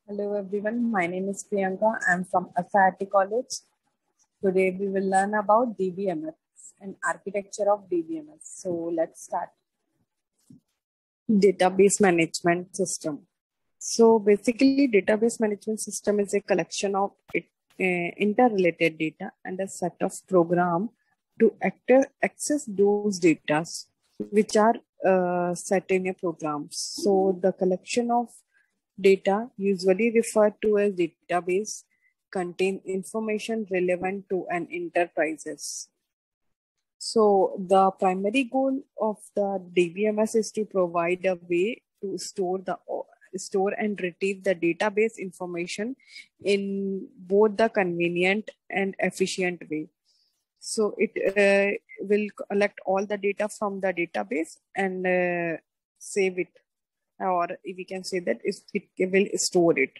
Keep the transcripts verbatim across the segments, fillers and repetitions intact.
Hello everyone, my name is Priyanka. I'm from S I T College. Today we will learn about D B M S and architecture of D B M S. So let's start. Database management system. So basically database management system is a collection of it, uh, interrelated data and a set of program to actor, access those data which are uh, set in a program. So the collection of data, usually referred to as database, contain information relevant to an enterprises. So the primary goal of the D B M S is to provide a way to store the store and retrieve the database information in both the convenient and efficient way. So it uh, will collect all the data from the database and uh, save it, or we can say that it will store it.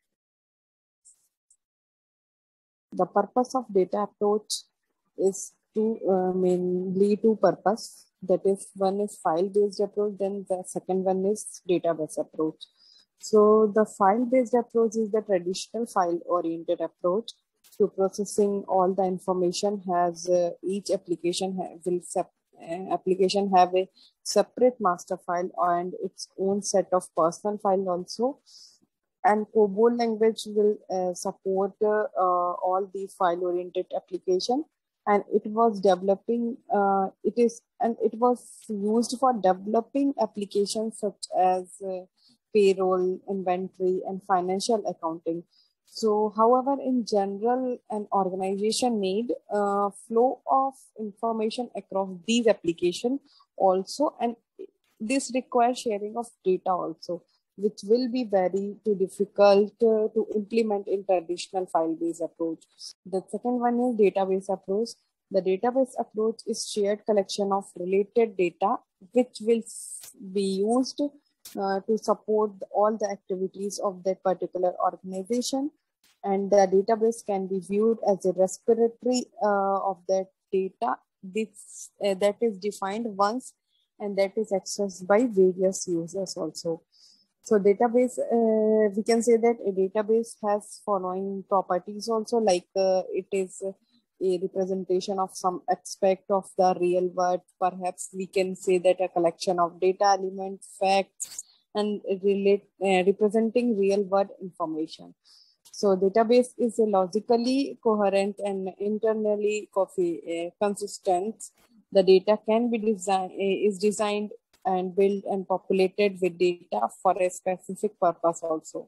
The purpose of data approach is two uh, mainly two purpose. That is, one is file-based approach, then the second one is database approach. So the file-based approach is the traditional file-oriented approach to processing all the information. Has uh, each application ha will sep uh, application have a separate master file and its own set of personal file also. And COBOL language will uh, support uh, all the file-oriented application, and it was developing. Uh, it is and it was used for developing applications such as uh, payroll, inventory, and financial accounting. So, however, in general, an organization need uh, flow of information across these applications also, and this requires sharing of data also, which will be very too difficult uh, to implement in traditional file-based approach. The second one is database approach. The database approach is shared collection of related data, which will be used uh, to support all the activities of that particular organization. And the database can be viewed as a repository uh, of that data this, uh, that is defined once and that is accessed by various users also. So database, uh, we can say that a database has following properties also, like uh, it is a representation of some aspect of the real world. Perhaps we can say that a collection of data elements, facts, and relate, uh, representing real world information. So database is a logically coherent and internally uh, consistent. The data can be designed, is designed and built and populated with data for a specific purpose also.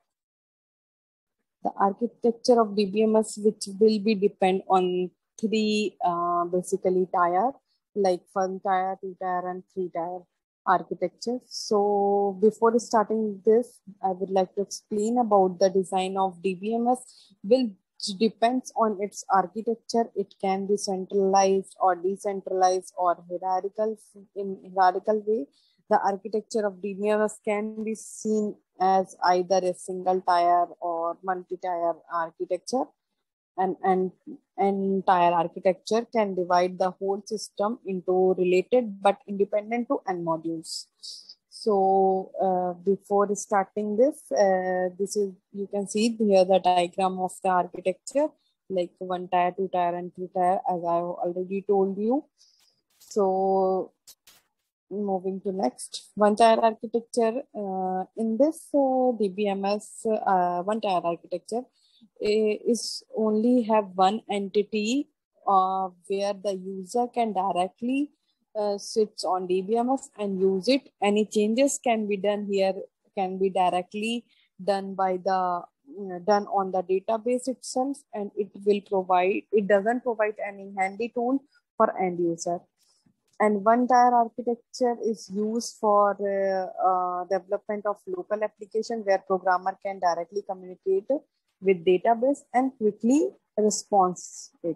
The architecture of D B M S, which will be depend on three uh, basically tier, like one tier, two tier, and three tier architecture. So before starting this, I would like to explain about the design of D B M S. Will depends on its architecture. It can be centralized or decentralized or hierarchical in hierarchical way. The architecture of D B M S can be seen as either a single tier or multi-tier architecture. And, and entire architecture can divide the whole system into related but independent to n modules. So uh, before starting this, uh, this is, you can see here the diagram of the architecture, like one tier, two tier, and three tier, as I already told you. So moving to next, one tier architecture. Uh, in this uh, D B M S uh, one tier architecture uh, is only have one entity uh, where the user can directly uh, sits on D B M S and use it. Any changes can be done here, can be directly done by the uh, done on the database itself, and it will provide, it doesn't provide any handy tool for end user. And one tier architecture is used for uh, uh, development of local application where programmer can directly communicate with database and quickly respond it.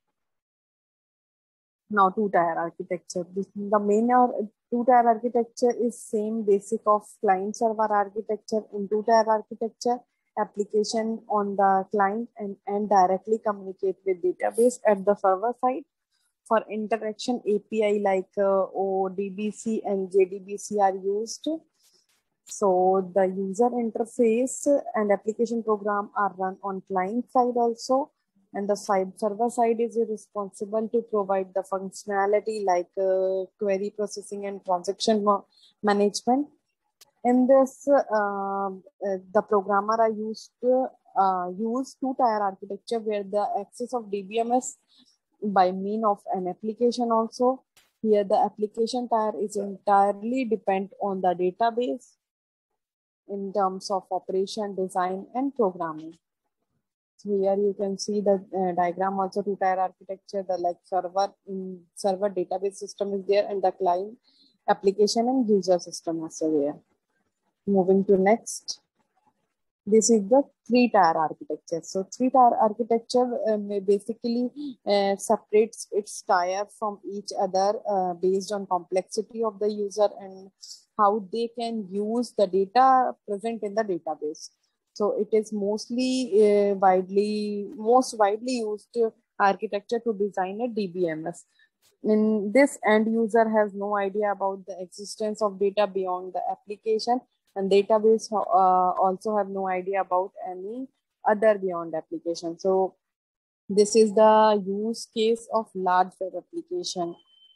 Now two tier architecture. The main two tier architecture is same basic of client server architecture. In two tier architecture, application on the client and, and directly communicate with database at the server side. For interaction, A P I like uh, O D B C and J D B C are used. So the user interface and application program are run on client side also, and the side server side is responsible to provide the functionality like uh, query processing and transaction management. In this, uh, uh, the programmer are used to uh, use two-tier architecture where the access of D B M S by mean of an application also. Here, the application tier is entirely depend on the database in terms of operation, design, and programming. So here you can see the uh, diagram also two-tier architecture. The like server in server database system is there, and the client application and user system also there. Moving to next. This is the three-tier architecture. So three-tier architecture uh, basically uh, separates its tier from each other uh, based on complexity of the user and how they can use the data present in the database. So it is mostly uh, widely, most widely used architecture to design a D B M S. In this, end user has no idea about the existence of data beyond the application, and database uh, also have no idea about any other beyond application. So this is the use case of large web application.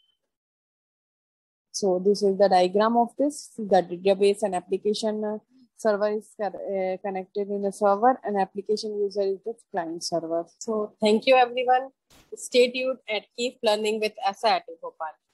So this is the diagram of this. The database and application uh, server is uh, connected in a server, and application user is the client server. So thank you everyone. Stay tuned and keep learning with S I I T Bhopal.